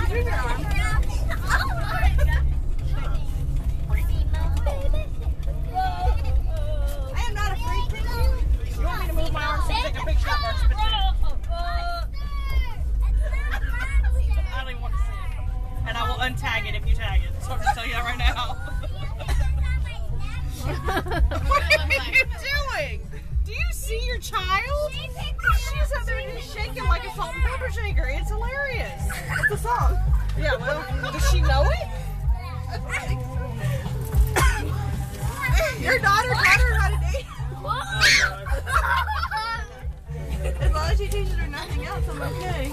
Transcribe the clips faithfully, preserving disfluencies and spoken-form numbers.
Move your arm. I am not afraid to you. You want me to move my arm so you take a picture of our spit? I don't even want to see it. And I will untag it if you tag it. So I'm just telling you that right now. What are you doing? Do you see your child? She's up there just shaking like a salt and pepper shaker. It's hilarious. What's the song? Yeah, well, does she know it? Your daughter taught her how to date. As long as she teaches her nothing else, I'm okay.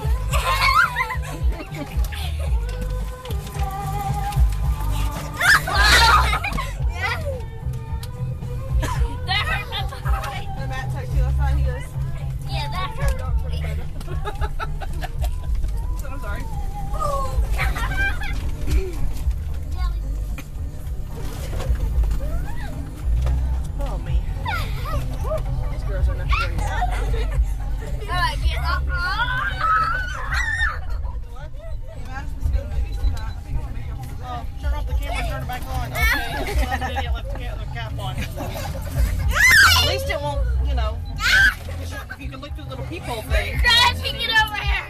The Matt texted you last night, he goes, yeah, that hurt. So I'm sorry. Oh, me. These girls are not very happy. Alright, get up. What? You mad at us to go to the movies tonight? I think it's make up. Oh, turn off the camera, turn it back on. Okay. Well, the idiot left the ca- the cap on. At least it won't, you know. If you can look through the little peephole thing. Crashing it over here.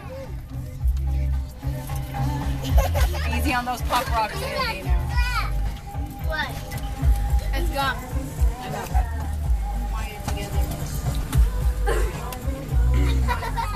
Easy on those pop rocks, Andy, now. What? It's gone. I know. Wire it together.